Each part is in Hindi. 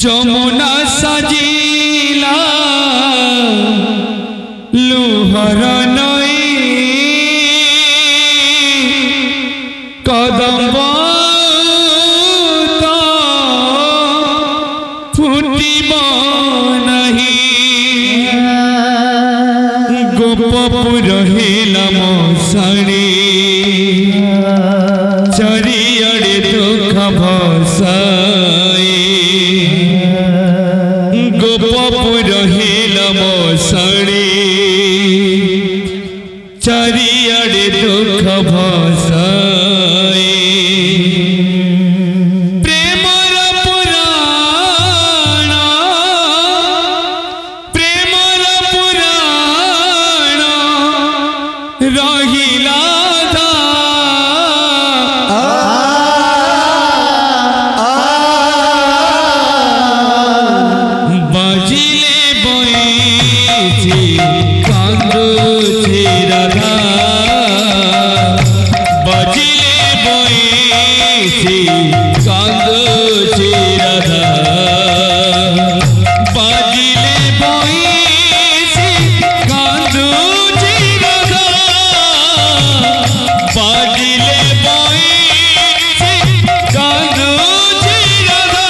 যমুনা সাজিলা লুহর নই কদম্ব ফুটিব নাহি গোপপুর হেলা মশাণী চারিআড়ে দুঃখ ভসাই গোপপুর হেলা মশাণী চারিআড়ে দুঃখ ভসাই প্রেমর পুরাণ রহিলা বাজিলে বইছি কান্দুছি রাধা বাজিলে বইছি কান্দুছি রাধা বাজিলে বইছি কান্দুছি রাধা বাজিলে বইছি কান্দুছি রাধা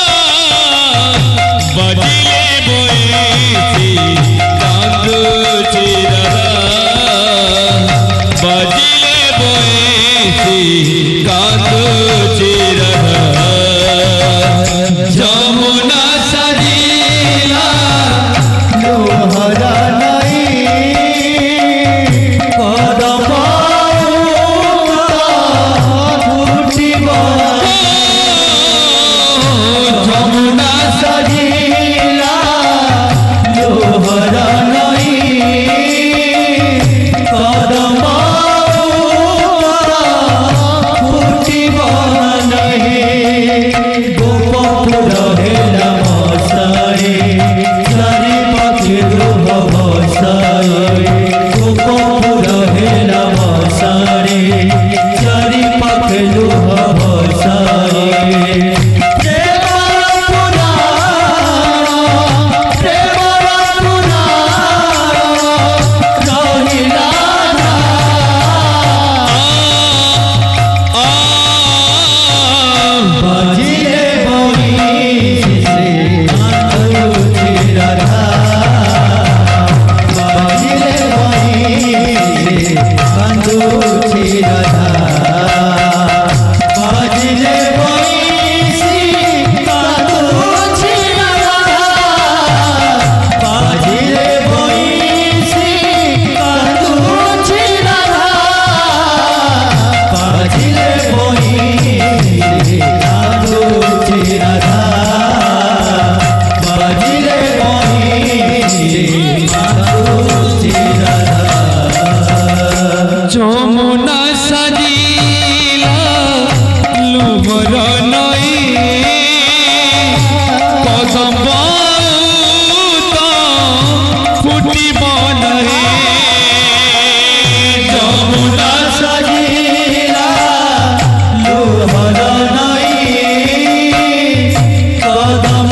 বাজিলে বইছি কান্দুছি রাধা বাজিলে বইছি কান্দুছি রাধা যমুনা সাজিলা লোহর নাই কদম্ব ফুটিব যমুনা সাজিলা লোহর নাই কদম্ব ফুটিব নাহি গোপপুর হেলা মশাণী চারিপাখে দুঃখ ভসাই গোপপুর হেলা মশাণী চারিপাখে দুঃখ ভসাই বাজিলে বইছি কান্দুছি রাধা বাজিলে বইছি কান্দুছি রাধা বাজিলে বইছি কান্দুছি রাধা বাজিলে বইছি কান্দুছি রাধা বাজিলে বইছি কান্দুছি রাধা বাজিলে বইছি কান্দুছি রাধা যমুনা সাজিলা লুহর নই কদম্ব ফুটিব নাহি যমুনা সাজিলা লোহর নাই কদম্ব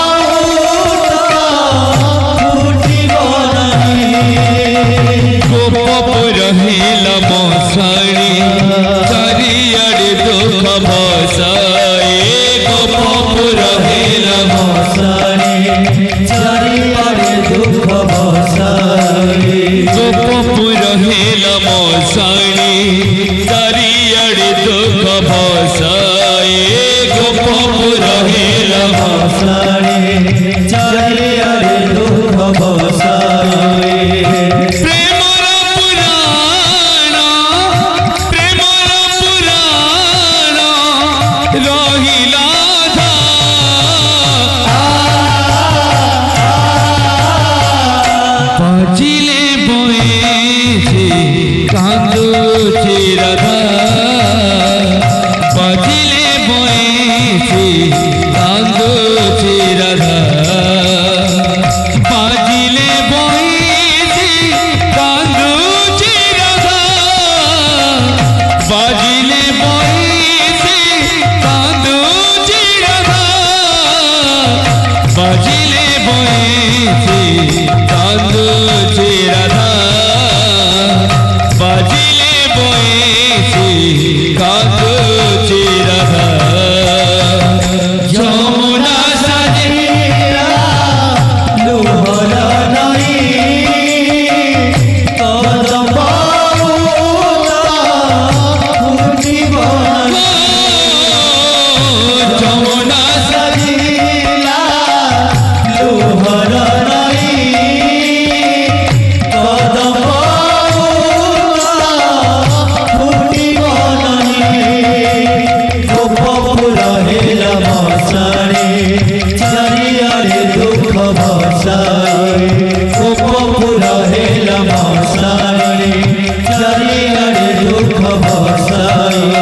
ফুটিব নাহি গোপপুর হেলা মশাণী চারিআড়ে দুঃখ ভসাই গোপপুর হেলা মশাণী চারিআড়ে দুঃখ ভসাই গোপপুর হেলা মশাণী চারিআড়ে দুঃখ ভসাই গোপপুর হেলা মশাণী চারিআড়ে দুঃখ ভসাই প্রেমর পুরাণ রহিলা বাজিলে বইছি কান্দুছি রাধা বাজিলে বইছি কান্দুছি রাধা कांदुची राधा यमुना साजिला लोहर नई कदम यमुना साजिला लोहर नई कदम फुटिब नहीं गोपपुर हेला मशाणे चारिआडे दुख भसाए गोपपुर हेला मशाणे चारिआडे दुख भसाए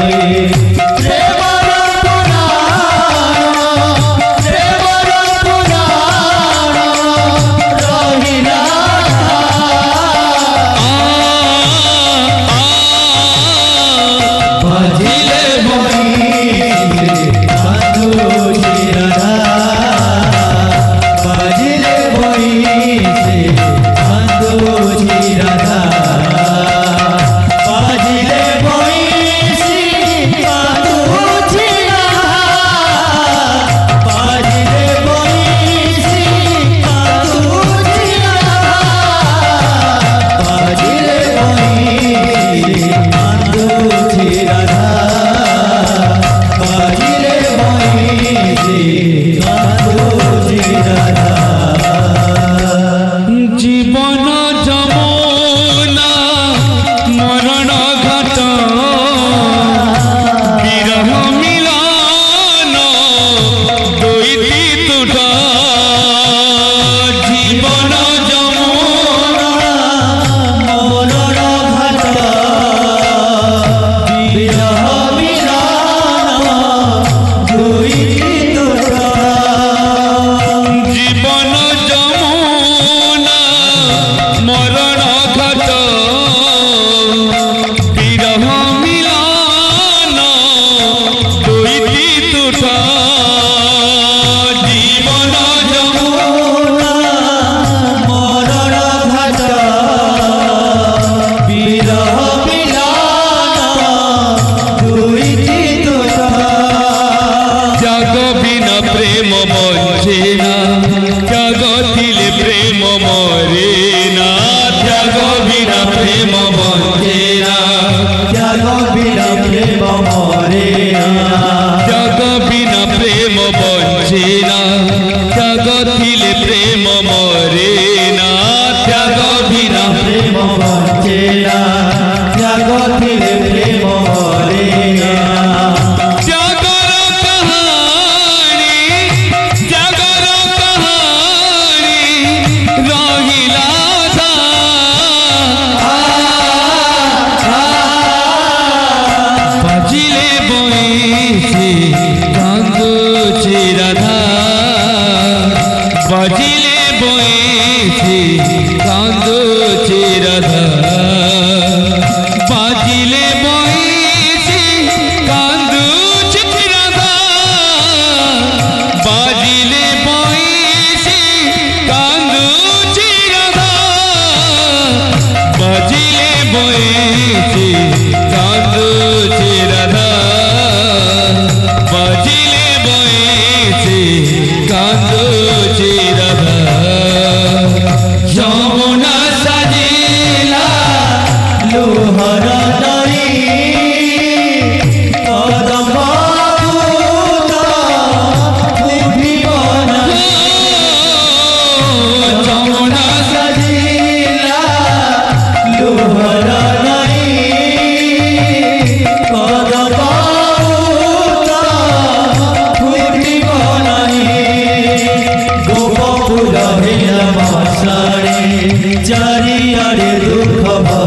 चारिआडे दुख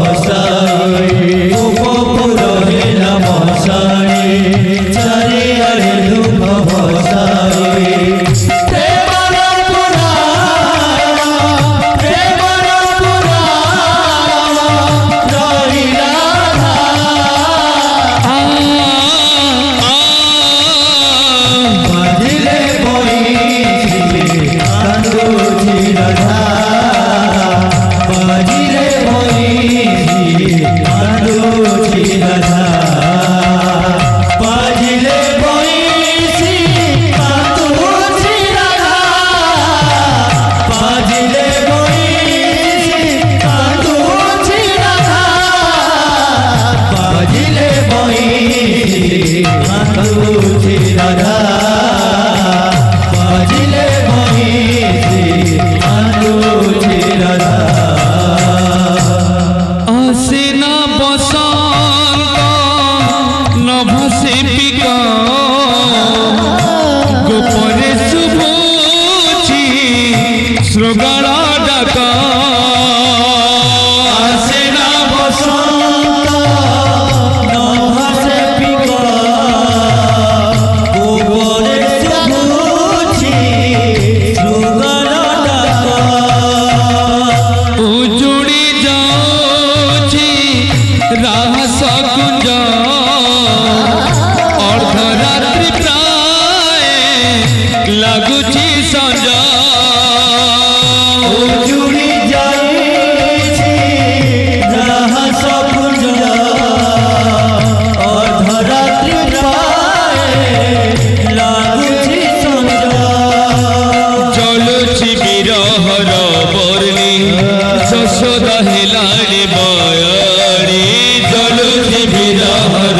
भसाए गोपपुर हेला मशाणे चारिआडे दुख भसाए राधा कांदुची राधा बाजिले बंसी कांदुची राधा आसेना बसंत नभसे पिका गोपरे शुभुची श्रृगाल डाका आसेना बसंत नभसे पिका गोपरे शुभुची श्रृगाल डाका उजुड़ी जाऊची राहस कुंज अर्धरात्रि प्राय लगुची संज उजुड़ी जाईची राहस कुंज अर्धरात्रि प्राय लगुची संज चलुची बिरहर बरणी यशोदा हेलाणी बयाणी चलुची बिरहर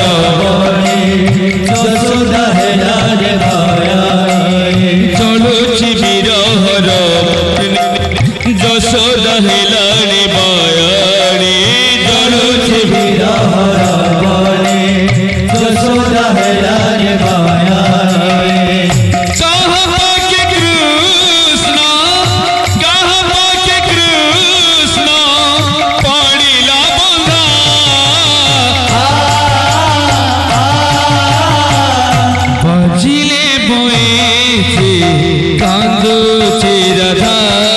यशोदा हेलाणी बयाणी चलुची बिरहर बरणी यशोदा हेलाणी बयाणी चलुची बिरहर बरणी यशोदा हेलाणी बयाणी कहाँ पाके कृष्ण पड़िला बंधा बजिले बंसी कांदुची राधा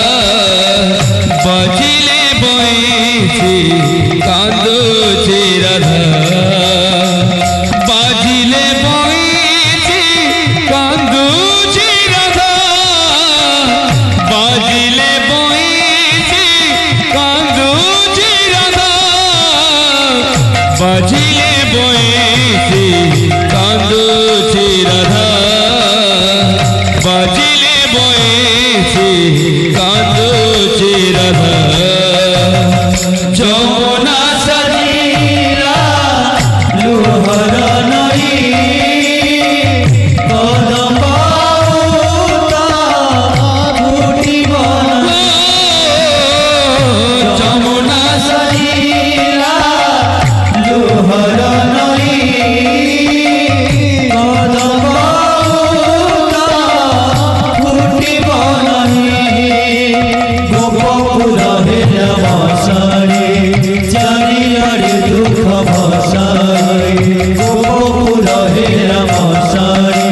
बजिले बंसी कांदुची राधा बाजिले बंसी कांदुची राधा बाजिले बंसी कांदुची राधा बाजिले बंसी कांदुची राधा बाजिले बंसी कांदुची राधा যমুনা সজীরা লোহর নই কদম পাউতা ফুটিব যমুনা সজীরা লোহর নই কদম পাউতা ফুটিব গোপপুর হেলা মশারে চারিয়ারে দুঃখ ভসারে গোপপুর হেলা মশারে